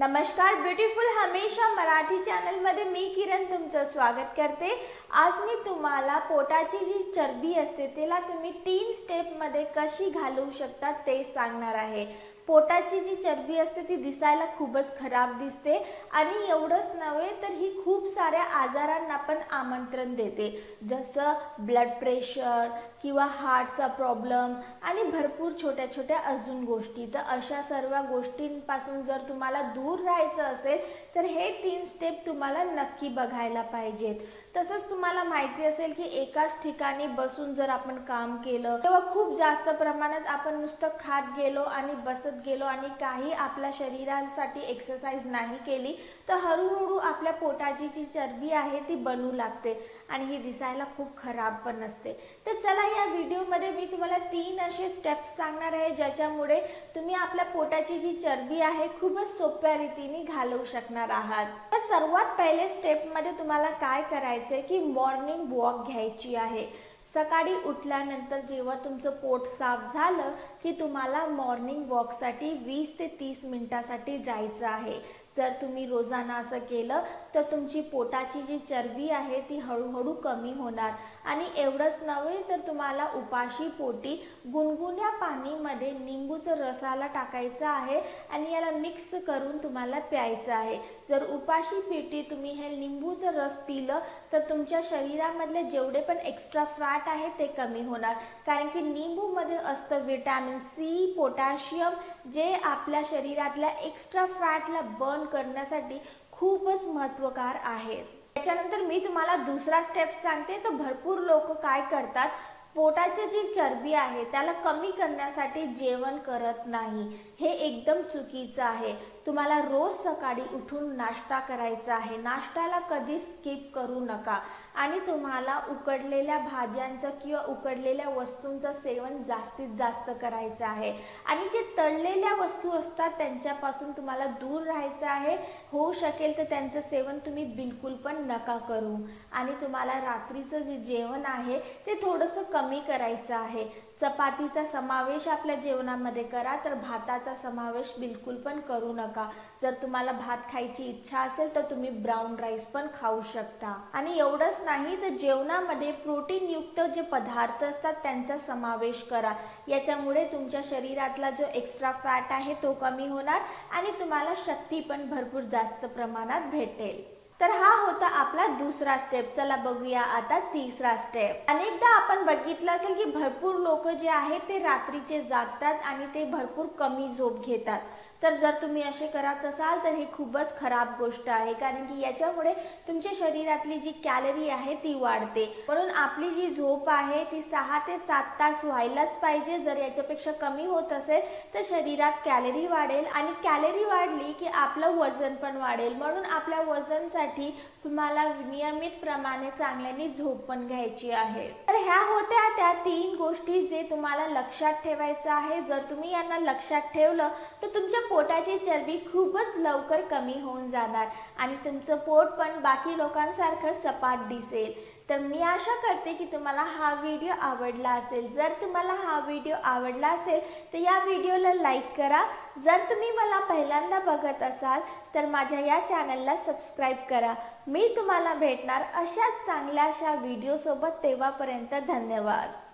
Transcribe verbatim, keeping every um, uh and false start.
नमस्कार, ब्युटिफुल हमेशा मराठी चॅनल मध्ये मी किरण तुमचं स्वागत करते। आज मी तुम्हाला पोटाची जी चरबी असते त्याला तुम्ही तीन स्टेप मध्ये कशी घालवू शकता ते सांगणार आहे। पोटाची जी चरबी असते ती दिसायला खूपच खराब दिसते आणि एवढंच नव्हे तर ही खूप साऱ्या आजारांना पण आमंत्रण देते, जसं ब्लड प्रेशर किंवा हार्टचा प्रॉब्लेम आणि भरपूर छोट्या छोट्या अजून गोष्टी। तर अशा सर्व गोष्टींपासून जर तुम्हाला दूर राहायचं असेल तर हे तीन स्टेप तुम्हाला नक्की बघायला पाहिजेत। तसंच तुम्हाला माहिती असेल की एकाच ठिकाणी बसून जर आपण काम केलं तेव्हा खूप जास्त प्रमाणात आपण नुसतं खात गेलो आणि बसत गेलो आणि काही आपल्या शरीरासाठी एक्सरसाइज नाही केली तर हळूहळू आपल्या पोटाची जी चरबी आहे ती बनू लागते आणि ही दिसायला खूप खराब पण असते। तर चला या व्हिडिओमध्ये मी तुम्हाला तीन असे स्टेप्स सांगणार आहे ज्याच्यामुळे तुम्ही आपल्या पोटाची जी चरबी आहे खूपच सोप्या रीतीने घालवू शकणार आहात। तर सर्वात पहिले स्टेप मध्ये तुम्हाला काय करायचंय की मॉर्निंग वॉक घ्यायची आहे। सकाळी उठल्यानंतर जेव्हा तुमचं पोट साफ झालं की तुम्हाला मॉर्निंग वॉकसाठी वीस ते तीस मिनिटांसाठी जायचं आहे। जर तुम्ही रोजाना असं केलं तर तुमची पोटाची जी चरबी आहे ती हळूहळू कमी होणार आणि एवढंच नव्हे तर तुम्हाला उपाशी पोटी गुनगुन्या पाणीमध्ये निंबूचं रसाला टाकायचं आहे आणि याला मिक्स करून तुम्हाला प्यायचं आहे। जर उपाशी पोटी तुम्ही हे निंबूचं रस पिलं तर तुमच्या शरीरामधले जेवढे पण एक्स्ट्रा फॅट आहे ते कमी होणार, कारण की निंबूमध्ये असतं विटॅमिन सी, पोटॅशियम, जे आपल्या शरीरातल्या एक्स्ट्रा फॅटला बर्न करण्यासाठी खूपच महत्त्वकार आहे। त्याच्यानंतर मी तुम्हाला दुसरा स्टेप सांगते। तर भरपूर लोक काय करतात, पोटाची जी चरबी आहे त्याला कमी करण्यासाठी जेवण करत नाही, हे एकदम चुकीचं आहे। तुम्हाला रोज सकाळी उठून नाश्ता करायचा आहे, नाश्त्याला कधी स्किप करू नका आणि तुम्हाला उकडलेल्या भाज्यांचं किंवा उकडलेल्या वस्तूंचं सेवन जास्तीत जास्त करायचं आहे आणि जे तळलेल्या वस्तू असतात त्यांच्यापासून तुम्हाला दूर राहायचं आहे। होऊ शकेल तर त्यांचं सेवन तुम्ही बिलकुल पण नका करू आणि तुम्हाला रात्रीचं जे जेवण आहे ते थोडंसं कमी करायचं आहे। चपातीचा समावेश आपल्या जेवणामध्ये करा, तर भाताचा समावेश बिलकुल पण करू नका। जर तुम्हाला भात खायची इच्छा असेल तर तुम्ही ब्राउन राईस पण खाऊ शकता आणि एवढंच नाही तर जेवणामध्ये प्रोटीन युक्त जे पदार्थ असतात त्यांचा समावेश करा। याच्यामुळे तुमच्या शरीरातला जो एक्स्ट्रा फॅट आहे तो कमी होणार आणि तुम्हाला शक्ती पण भरपूर जास्त प्रमाणात भेटेल। तर हा होता आपला दुसरा स्टेप। चला बघूया आता तिसरा स्टेप। अनेकदा आपण बघितलं असेल की भरपूर लोक जे आहेत ते रात्रीचे जागतात आणि ते भरपूर कमी झोप घेतात। तर जर तुम्ही असे करत असाल तर ही खूपच खराब गोष्ट आहे, कारण की याच्यामुळे तुमच्या शरीरातली जी कॅलरी आहे ती वाढते। म्हणून आपली जी झोप आहे ती सहा ते सात तास व्हायलाच पाहिजे। जर याच्यापेक्षा कमी होत असेल तर शरीरात कॅलरी वाढेल आणि कॅलरी वाढली की आपलं वजन पण वाढेल। म्हणून आपल्या वजनसाठी तुम्हाला नियमित प्रमाणे चांगल्याने झोप पण घ्यायची आहे। तर ह्या होत्या त्या तीन गोष्टी जे तुम्हाला लक्षात ठेवायचं आहे। जर तुम्ही यांना लक्षात ठेवलं तर तुमच्या पोटाची चरबी खूपच लवकर कमी होऊन जाणार आणि तुमचं पोट पण बाकी लोकांसारखं सपाट दिसेल। तर मी आशा करते की तुम्हाला हा व्हिडिओ आवडला असेल। जर तुम्हाला हा व्हिडिओ आवडला असेल तर या व्हिडिओला लाईक करा। जर तुम्ही मला पहिल्यांदा बघत असाल तर माझ्या या चॅनलला सबस्क्राईब करा। मी तुम्हाला भेटणार अशाच चांगल्याशा व्हिडिओ सोबत, तेव्हापर्यंत धन्यवाद।